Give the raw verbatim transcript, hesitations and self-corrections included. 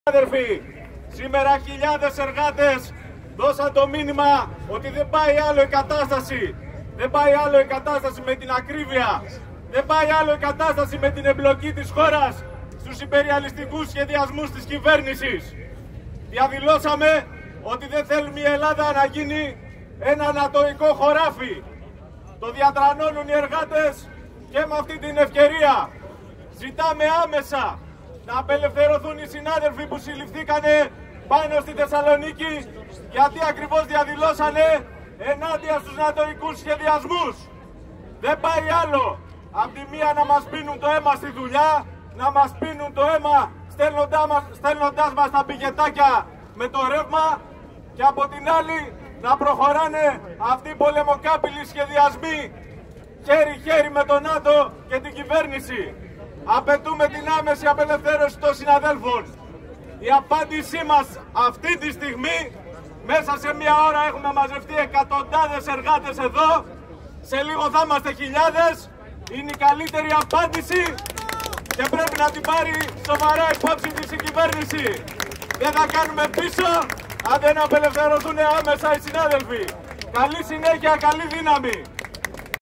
Αδερφοί, σήμερα χιλιάδες εργάτες δώσαν το μήνυμα ότι δεν πάει άλλο η κατάσταση. Δεν πάει άλλο η κατάσταση με την ακρίβεια. Δεν πάει άλλο η κατάσταση με την εμπλοκή της χώρας στους υπεριαλιστικούς σχεδιασμούς της κυβέρνησης. Διαδηλώσαμε ότι δεν θέλουμε η Ελλάδα να γίνει ένα ανατοϊκό χωράφι. Το διατρανώνουν οι εργάτες και με αυτή την ευκαιρία ζητάμε άμεσα να απελευθερωθούν οι συνάδελφοι που συλληφθήκανε πάνω στη Θεσσαλονίκη, γιατί ακριβώς διαδηλώσανε ενάντια στους νατοικούς σχεδιασμούς. Δεν πάει άλλο. Απ' τη μία να μας πίνουν το αίμα στη δουλειά, να μας πίνουν το αίμα στέλνοντάς μας, στέλνοντάς μας τα πικετάκια με το ρεύμα, και από την άλλη να προχωράνε αυτοί οι πολεμοκάπηλοι σχεδιασμοί χέρι-χέρι με τον ΝΑΤΟ και την κυβέρνηση. Απαιτούμε την άμεση απελευθέρωση των συναδέλφων. Η απάντησή μας αυτή τη στιγμή, μέσα σε μία ώρα έχουμε μαζευτεί εκατοντάδες εργάτες εδώ, σε λίγο θα είμαστε χιλιάδες, είναι η καλύτερη απάντηση και πρέπει να την πάρει σοβαρά υπόψη της η κυβέρνηση. Δεν θα κάνουμε πίσω αν δεν απελευθερωθούν άμεσα οι συνάδελφοι. Καλή συνέχεια, καλή δύναμη.